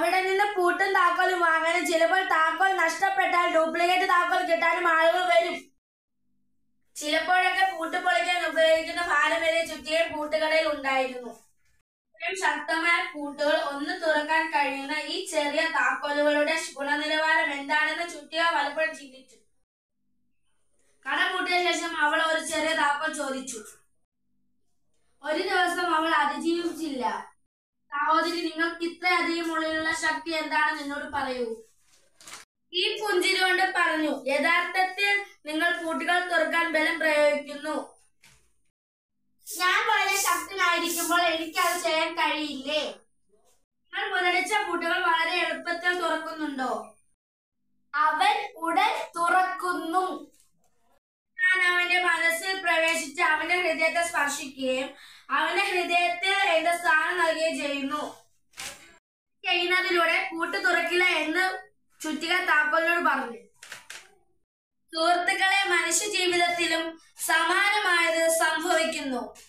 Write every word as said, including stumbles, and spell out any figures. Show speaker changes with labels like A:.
A: അവിടെ നിന്ന് പൂട്ടും താക്കോലും വാങ്ങാനും ചിലപ്പോൾ താക്കോൽ നഷ്ടപ്പെട്ടാൽ ഡ്യൂപ്ലിക്കേറ്റ് താക്കോൽ കിട്ടാനും ആളുകൾ വരും. ചിലപ്പോഴൊക്കെ പൂട്ട് പൊളിക്കാൻ ഉപയോഗിക്കുന്ന ഭാരമേറിയ ചുറ്റികയും പൂട്ടുകടയിൽ ഉണ്ടായിരുന്നു. ഇത്രയും ശക്തമായ പൂട്ടുകൾ ഒന്ന് തുറക്കാൻ കഴിയുന്ന ഈ ചെറിയ താക്കോലുകളുടെ ഗുണനിലവാരം എന്താണെന്ന് ചുറ്റിക പലപ്പോഴും ചിന്തിച്ചു. കട പൂട്ടിയ ശേഷം അവൾ ഒരു ചെറിയ താക്കോൽ ചോദിച്ചു. ഒരു ദിവസം അവൾ അതിജീവിച്ചില്ല. സഹോദരി, നിങ്ങൾക്ക് ഇത്രയധികം ഉള്ളിലുള്ള ശക്തി എന്താണെന്ന് എന്നോട് പറയൂ. ഈ പുഞ്ചിരി കൊണ്ട് പറഞ്ഞു, യഥാർത്ഥത്തിൽ നിങ്ങൾ പൂട്ടുകൾ തുറക്കാൻ ബലം പ്രയോഗിക്കുന്നു. ഞാൻ വളരെ ശക്തനായിരിക്കുമ്പോൾ എനിക്ക് അത് ചെയ്യാൻ കഴിയില്ലേ? നിങ്ങൾ മുരടിച്ച പൂട്ടുകൾ വളരെ എളുപ്പത്തിൽ തുറക്കുന്നുണ്ടോ? അവൻ ഉടൻ തുറക്കുന്നു. ഞാൻ അവന്റെ മനസ്സിൽ പ്രവേശിച്ച് അവന്റെ ഹൃദയത്തെ സ്പർശിക്കുകയും അവന്റെ ഹൃദയത്തിൽ എന്റെ സ്ഥാനം നൽകുകയും ചെയ്യുന്നു. ചെയ്യുന്നതിലൂടെ പൂട്ട് തുറക്കില്ല എന്ന് ചുറ്റിക താക്കോലിനോട് പറഞ്ഞു. സുഹൃത്തുക്കളെ, മനുഷ്യ ജീവിതത്തിലും സമാനമായത് സംഭവിക്കുന്നു.